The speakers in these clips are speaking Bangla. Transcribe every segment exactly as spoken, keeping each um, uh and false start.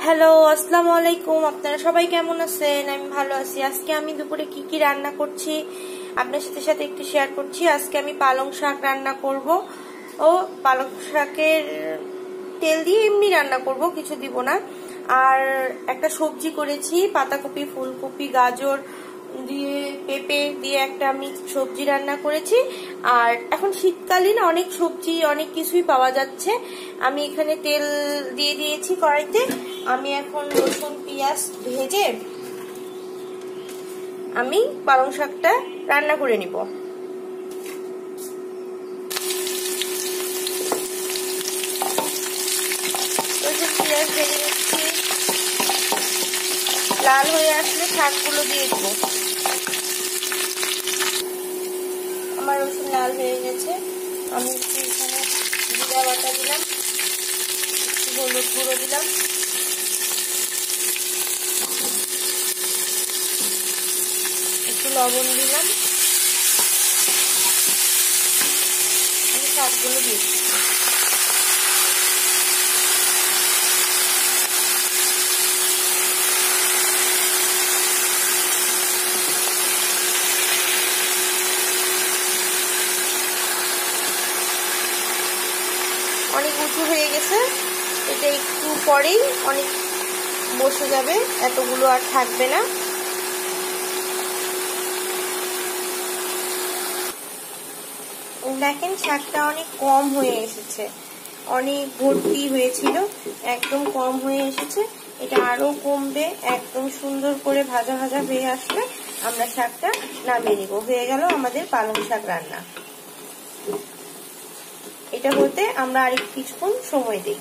হ্যালো, আসসালামু আলাইকুম। আপনারা সবাই কেমন আছেন? আমি ভালো আছি। আজকে আমি দুপুরে কি কি রান্না করছি আপনার সাথে সাথে একটু শেয়ার করছি। আজকে আমি পালং শাক রান্না করব ও পালং শাকের তেল দিয়ে এমনি রান্না করব, কিছু দিব না। আর একটা সবজি করেছি, পাতাকপি, ফুলকপি, গাজর দিয়ে পেঁপে দিয়ে একটা আমি সবজি রান্না করেছি। আর এখন শীতকালীন অনেক সবজি অনেক কিছুই পাওয়া যাচ্ছে। আমি এখানে তেল দিয়ে দিয়েছি কড়াইতে। আমি এখন রসুন পেঁয়াজ ভেজে আমি পালং শাকটা রান্না করে নিব। রসুন পেঁয়াজ ভেজে নিচ্ছি, লাল হয়ে আসলে শাকগুলো দিয়ে দেবো। আমার রসুন লাল হয়ে গেছে। আমি একটু এখানে জিরা বাটা দিলাম, একটু হলুদ গুঁড়ো দিলাম, একটু লবণ দিলাম। আমি শাকগুলো দিয়ে দিচ্ছি। অনেক উঁচু হয়ে গেছে, এটা একটু পরেই অনেক বসে যাবে, এতগুলো আর থাকবে না। দেখেন শাকটা অনেক কম হয়ে এসেছে, অনেক ভর্তি হয়েছিল, একদম কম হয়ে এসেছে। এটা আরো কমবে, একদম সুন্দর করে ভাজা ভাজা হয়ে আসলে আমরা শাকটা নামিয়ে নিব। হয়ে গেল আমাদের পালং শাক রান্না। এটা হতে আমরা আর কিছুক্ষণ সময় দিই।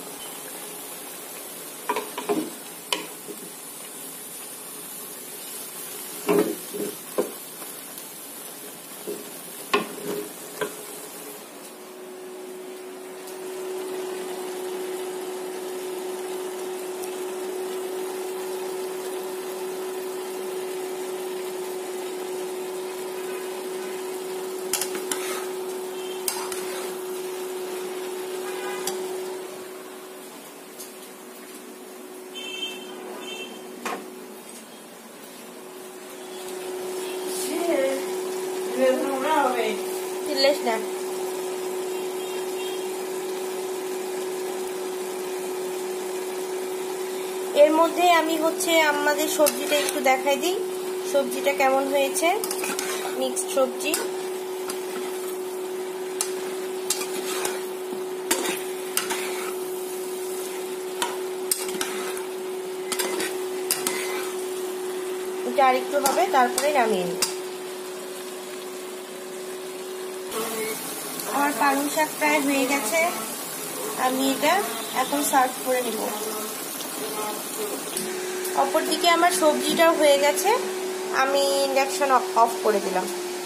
না এর মধ্যে আমি হচ্ছে আমাদের সবজিটা একটু দেখাই দিই, সবজিটা কেমন হয়েছে। মিক্সড সবজি, এটা আরেকটু হবে, তারপরে নামিয়ে নিই। আমার পালং শাক প্রায় হয়ে গেছে, আমি এটা এখন সার্ভ করে নিব। অপরদিকে আমার সবজিটাও হয়ে গেছে, আমি ইন্ডাকশন অফ করে দিলাম।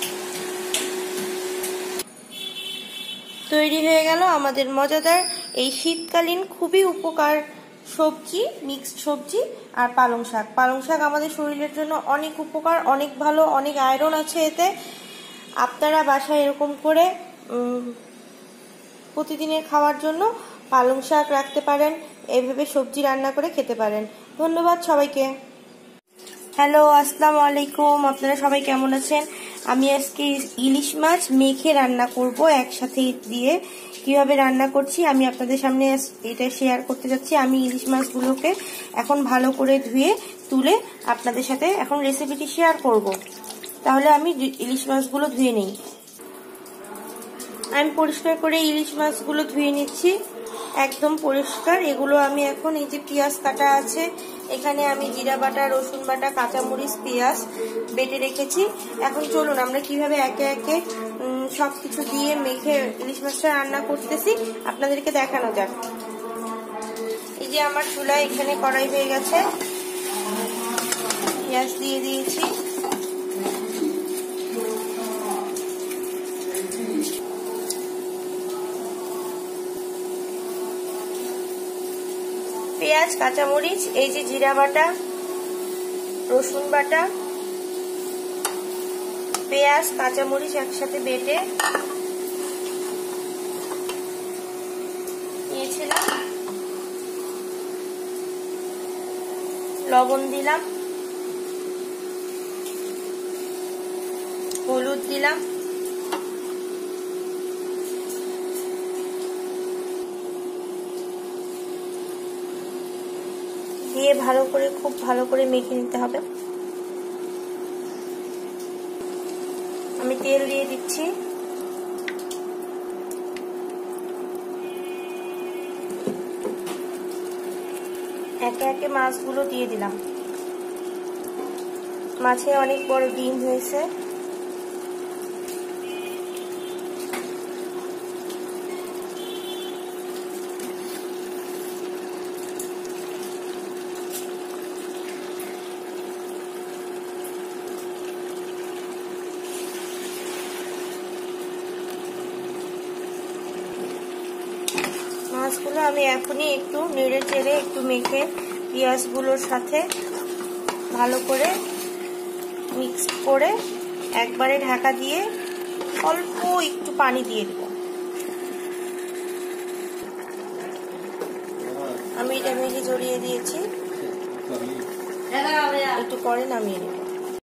তৈরি হয়ে গেল আমাদের মজাদার এই শীতকালীন খুবই উপকার সবজি, মিক্সড সবজি আর পালং শাক। পালং শাক আমাদের শরীরের জন্য অনেক উপকার, অনেক ভালো, অনেক আয়রন আছে এতে। আপনারা বাসায় এরকম করে প্রতিদিনের খাওয়ার জন্য পালং শাক রাখতে পারেন, এভাবে সবজি রান্না করে খেতে পারেন। ধন্যবাদ সবাইকে। হ্যালো, আসসালামু আলাইকুম। আপনারা সবাই কেমন আছেন? আমি আজকে ইলিশ মাছ মেখে রান্না করব একসাথে দিয়ে। কিভাবে রান্না করছি আমি আপনাদের সামনে এটা শেয়ার করতে যাচ্ছি। আমি ইলিশ মাছগুলোকে এখন ভালো করে ধুয়ে তুলে আপনাদের সাথে এখন রেসিপিটি শেয়ার করব। তাহলে আমি ইলিশ মাছগুলো ধুয়ে নিই। আমি পরিষ্কার করে ইলিশ মাছগুলো ধুয়ে নিচ্ছি, একদম পরিষ্কার। এগুলো আমি এখন, এই যে পেঁয়াজ কাটা আছে, এখানে আমি জিরা বাটা, রসুন বাটা, কাঁচামরিচ, পেঁয়াজ বেটে রেখেছি। এখন চলুন আমরা কিভাবে একে একে সবকিছু দিয়ে মেখে ইলিশ মাছটা রান্না করতেছি আপনাদেরকে দেখানো যাক। এই যে আমার চুলা এখানে কড়াই হয়ে গেছে, পেঁয়াজ দিয়ে দিয়েছি, পেঁয়াজ, কাঁচামরিচ, এই যে জিরা বাটা, রসুন বাটা, পেঁয়াজ, কাঁচামরিচ একসাথে বেটে নিয়েছিলাম। লবণ দিলাম, হলুদ দিলাম, দিয়ে ভালো করে খুব ভালো করে মেখে নিতে হবে। আমি তেল দিয়ে দিচ্ছি, একে একে মাছগুলো দিয়ে দিলাম। মাছে অনেক বড় ডিম হয়েছে। মাছগুলো আমি এখনই একটু নেড়ে চেড়ে একটু মেখে পেঁয়াজগুলোর সাথে ভালো করে মিক্স করে একবারে ঢাকা দিয়ে অল্প একটু পানি দিয়ে দেব। আমি এটা মেখে জড়িয়ে দিয়েছি, একটু পরে নামিয়ে নেব।